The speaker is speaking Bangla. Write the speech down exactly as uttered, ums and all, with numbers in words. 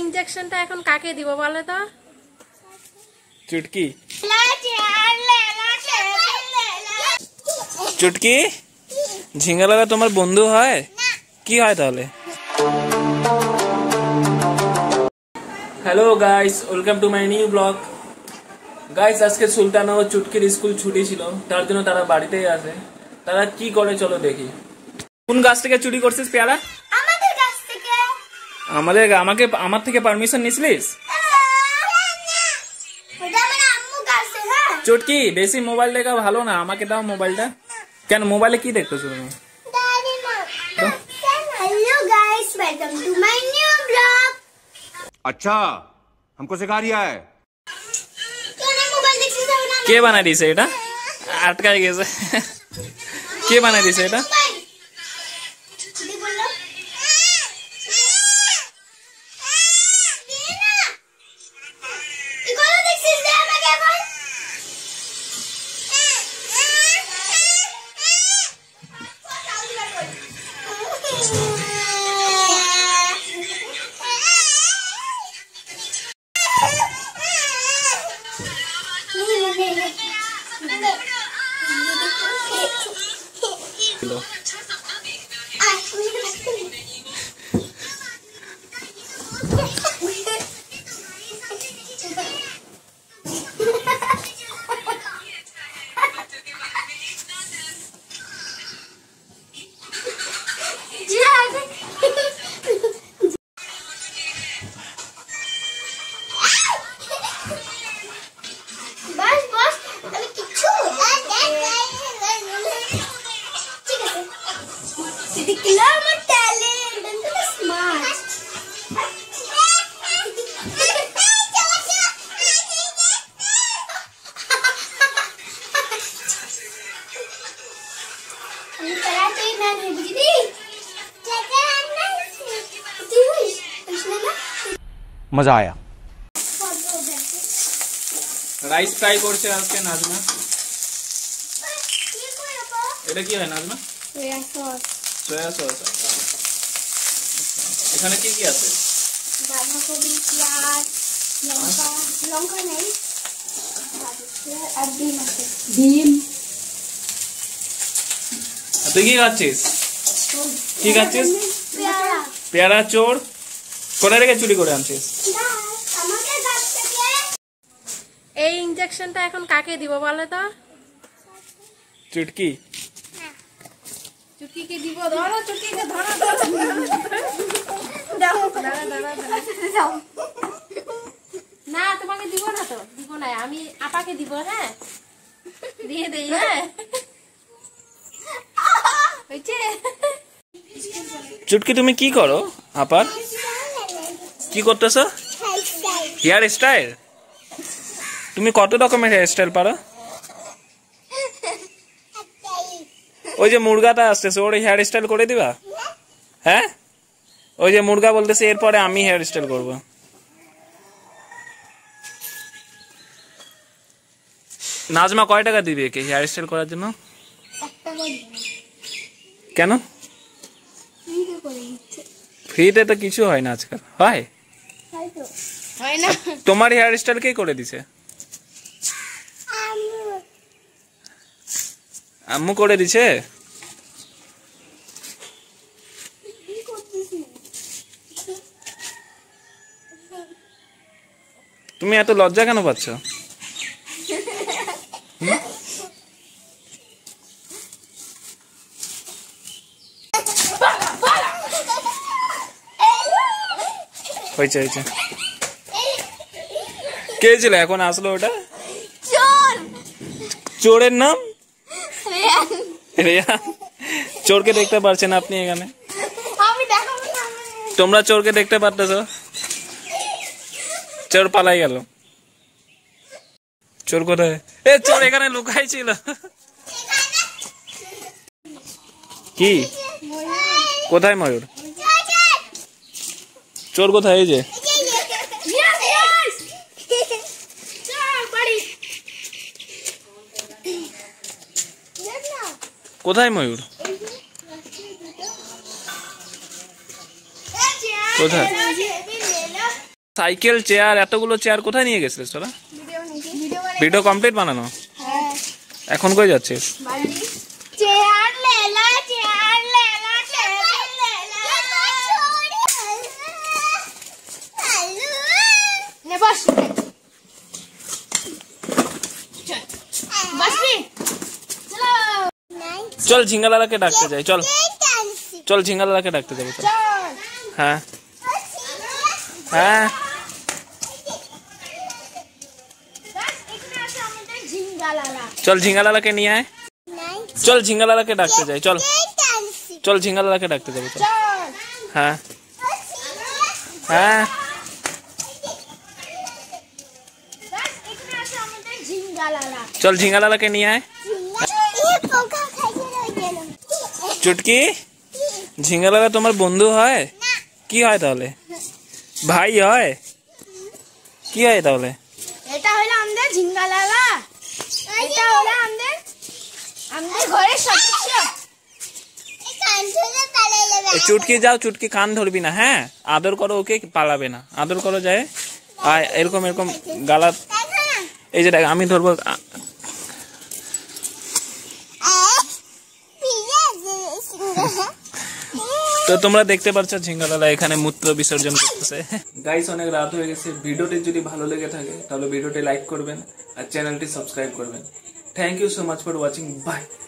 ইনজেকশনটা এখন কাকে দিব বলো তো? চুটকি চুটকি ঝিঙ্গা লাগা তোমার বন্ধু হয়? কি হয় তাহলে? Hello guys, welcome to my new blog. Guys, আজকে সুলতান ও চুটকির স্কুল ছুটি ছিল, তার জন্য তারা বাড়িতেই আছে। তারা কি করে চলো দেখি। কোন গাছ থেকে চুরি করছিস পেয়ারা? আমাদের গাছ থেকে। আমাদের আমাকে আমার থেকে পারমিশন নিছিলিস? ওটা আমার আম্মু গাছে। হ্যাঁ চুটকি, বেশি মোবাইল দেখা ভালো না, আমাকে দাও মোবাইলটা। কেন, মোবাইলে কি দেখতেছো তুমি? দাদি মা। Hello guys, welcome to my new blog. अच्छा, हमको सिखा रिया है। কেন মোবাইল দেখছিস না? কে বানাই দিছে এটা? আটকাই গেছে। কে বানাই দিছে এটা? কি বললো? কি করে দেখছিস রে আমাকে এখন? मजा आया। রাইস ফ্রাই করছে আজকে নাজমা। এটা কি হয় Najma? Soy sauce. Soy sauce. এখানে কি কি আছে? বাঁধাকপি, পেঁয়াজ, লঙ্কা, লঙ্কা নেই, আর ডিম আছে। ডিম। তুই কি খাচ্ছিস? কি খাচ্ছিস? পেয়ারা। পেয়ারা চোর কোথা থেকে চুরি করে আনছিস? আমাদের গাছ থেকে। এই ইনজেকশনটা এখন কাকে দিব বলো তো? চুটকি। চুটকিকে দিব। ধরো চুটকিকে, ধরো ধরো দাও, দাঁড়া দাঁড়া দাও। না, তোমাকে দিব না তো, দিব না, আমি আপাকে দিব। হ্যাঁ, দিয়ে দেই। হ্যাঁ, হয়েছে। চুটকি, তুমি কি করো? আপার কি করতেছ? Hair style. তুমি কত রকমের হেয়ার স্টাইল পারো? ওই যে মুরগাটা আসতেছে, ওর হেয়ার স্টাইল করে দিবা? হ্যাঁ, ওই যে মুরগা বলতেছে এরপরে আমি হেয়ার স্টাইল করবো। নাজমা কয় টাকা দিবে একে হেয়ার স্টাইল করার জন্য? কেন? ফ্রিতে তো কিছু হয় না আজকাল। হয় হয় না। তোমার হেয়ার স্টাইল কে করে দিছে? আম্মু করে দিছে। তুমি এত লজ্জা কেন পাচ্ছ? হয়েছে হয়েছে। কে ছিল এখন আসলো ওটা? চোরের নাম রেয়ান। চোরকে দেখতে পারছেন আপনি এখানে? তোমরা চোরকে দেখতে পারতেছ? চোর পালাই গেল। চোর কোথায়? এ চোর এখানে লুকাই ছিল। কি কোথায় ময়ূর? চোর কোথায়? এই যে কোথায় ময়ূর? কোথায়? সাইকেল চেয়ার এতগুলো চেয়ার কোথায় নিয়ে গেছিলিস তোরা? ভিডিও কমপ্লিট বানানো? এখন কই যাচ্ছিস? চেয়ার লেলা চেয়ার লেলা চেয়ার লেলা হ্যালো নে বস বসবি চলো চল ঝিঙ্গালালাকে ডাকতে যাই। চল চল ঝিঙ্গালালাকে ডাকতে যাবো। চল। হ্যাঁ হ্যাঁ চল ঝিঙ্গালালাকে নিয়ে আয়। চল ঝিঙ্গালালাকে ডাকতে যাই। চল চল ঝিঙ্গালালাকে ডাকতে যাবো। চল। হ্যাঁ হ্যাঁ চল ঝিঙ্গালালাকে নিয়ে আয়। চুটকি ঝিঙ্গালালা তোমার বন্ধু হয়? কি হয় তাহলে? ভাই হয়? কি হয় তাহলে? এটা হলো আমাদের ঝিঙ্গালালা, এটা হলো আমাদের আমাদের ঘরের সদস্য। চুটকি যাও, চুটকি কান ধরবি না। হ্যাঁ আদর করো ওকে, পালাবে না। আদর করো যায়। আর এরকম এরকম গালা, এই যে দেখ আমি ধরবো। তো তোমরা দেখতে পাচ্ছ ঝিঙ্গালালা এখানে মূত্র বিসর্জন করতেছে। গাইস অনেক রাত হয়ে গেছে। ভিডিওটি যদি ভালো লেগে থাকে তাহলে ভিডিওটি লাইক করবেন আর চ্যানেলটি সাবস্ক্রাইব করবেন। Thank you so much for watching. By.